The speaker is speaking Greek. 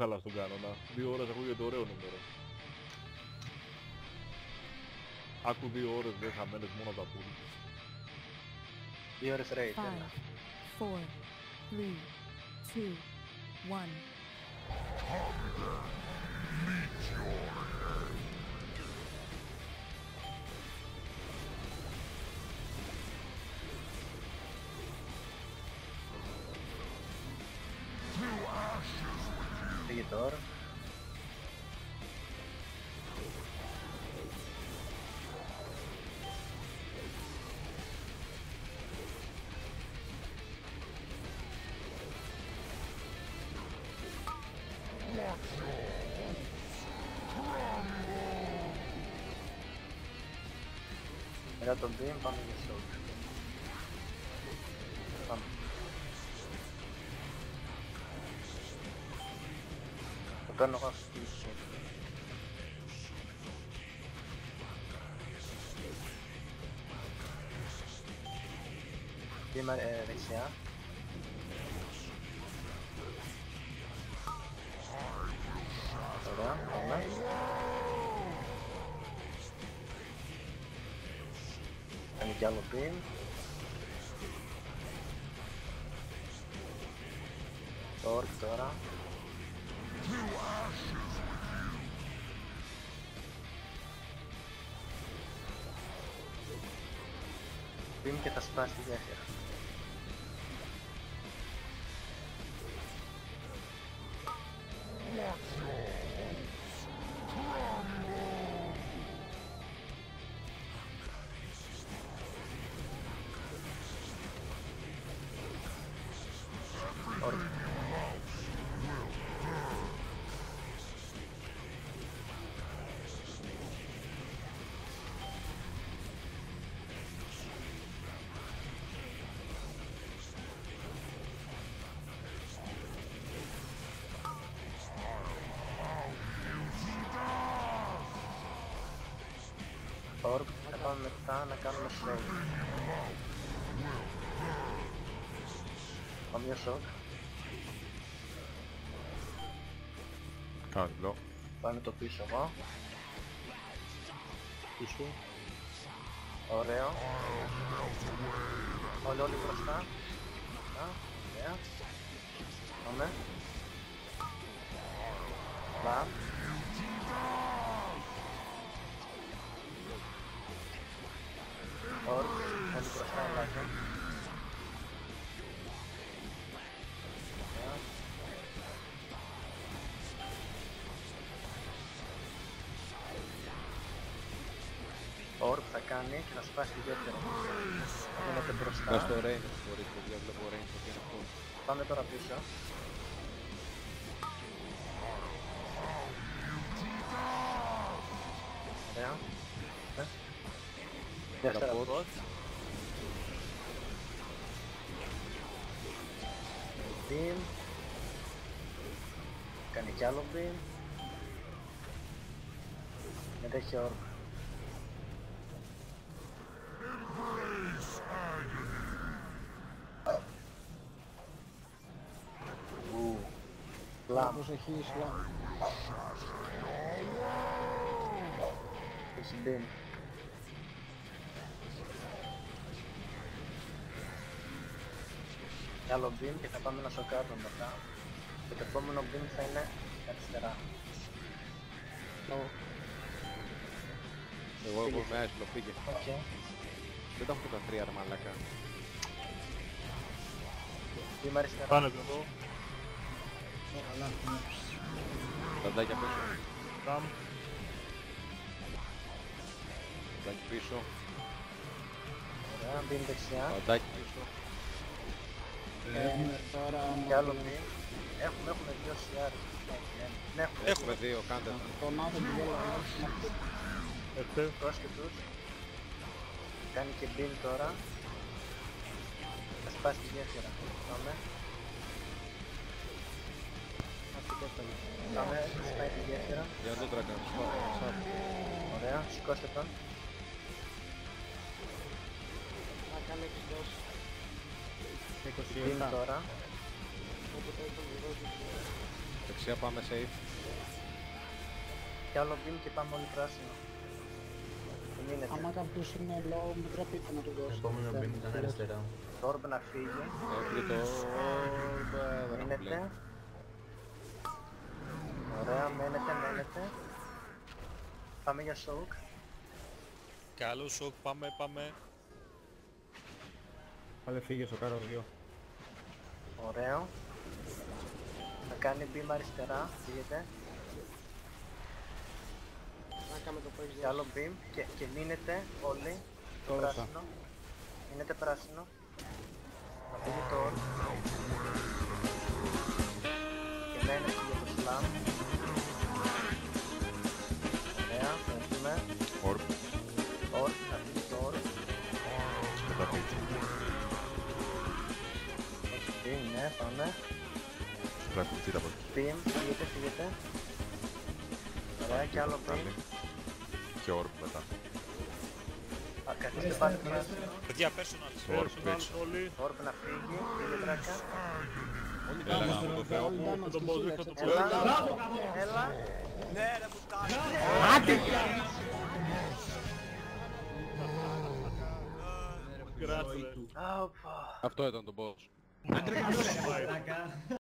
καλά στον κανόνα. 2 ώρες ακούγεται ωραίο νούμερο. Άκου 2 ώρες δεν χαμένες μόνο από τα πουλ. 2 ώρες raid, 5, έλα. 4, 3, 2, 1. Φύγει τώρα. Μετά τον beam πάμε για shock. Πάμε. Το παίρνω εγώ αυτή τη shock. Beam δεξιά. Ωραία, πάμε. Κάνει κι άλλο beam. Orc τώρα. Beam και θα σπάσει τη γέφυρα. Orc. Orc, θα πάμε μετά να κάνουμε shock. Πάμε για shock. Κάνω διπλό. Πάμε το πίσω εγώ. Πίσω. Ωραίο. Όλοι μπροστά. Ωραία. Πάμε. Μπαμ. Orc, όλοι μπροστά ελάχιστα. Ωραία. Orc θα κάνει και θα σπάσει τη γέφυρα. Θα μείνετε μπροστά. Πας στο range, μπορείς, παιδιά, βλέπω range, το είναι αυτό. Πάμε τώρα πίσω. Ωραία. Δεύτερα bot. Beam. Κάνει κι άλλο beam. Μετά έχει orb. Σλάμ. Προσεχή, σλάμ. Έχει beam. Κι άλλο beam και θα πάμε να σοκάρουμε μετά. Και το επόμενο beam θα είναι αριστερά. Εγώ με άσυλο, πήγε. Οκ. Δεν τα έχω τα 3 ρε μαλάκα. Beam αριστερά. Πάνε εδώ. Δαντάκια πίσω. Καμ. Δαντάκι πίσω. Ωραία, beam δεξιά. Δαντάκι πίσω. Κι άλλο beam. Έχουμε 2 CR. Ναι, Έχουμε 2, κάντε τα. Ευτέ. τους. Κάνει και beam τώρα. Θα σπάσει τη γέφυρα. Πάμε. Πάμε, σπάει τη γέφυρα. Για τον τρακάν, Ωραία, σηκώστε τον. Να κάνω 20 beam τώρα. Δεξιά πάμε safe. Κι άλλο beam και πάμε όλοι πράσινο. Δεν μείνετε. Άμα κάποιος είναι low, μου τραπείτε να του δώσω. Επόμενο μπαίνει ήταν αριστερά. Το orb να φύγει. Έχει το orb, δεν έχω Μείνετε. πλέον. Ωραία, μένετε. Πάμε για soak. Καλό σοκ, πάμε. Πάλι φύγε στο κάρο 2. Ωραίο. Θα κάνει beam αριστερά, φύγετε. Να με το που έχεις Και άλλο δώσει. beam και μείνετε όλοι. Το έδωσα. Πράσινο. Μείνετε πράσινο. Να φύγει το orb. Και μένετε για το slam. Ωραία, φεύγουμε. Orb. Orb, να φύγει το orb. Μετά πίτσα. Έχει beam, ναι, πάμε. Πρέπει να κουτσίτα από εκεί. Beam, φύγετε. Ωραία, και άλλο beam. Πάλι. Και orb μετά. Α, καθίστε πάλι πράσινο. Παιδιά, personal. Orb πίσω. Orb να φύγει, φύγε τράκα. Όλοι πάμε στο το Θεό. Τον πω, δείχνω τον πω. Έλα. Κράτσε. Ωπα. Αυτό ήταν το boss.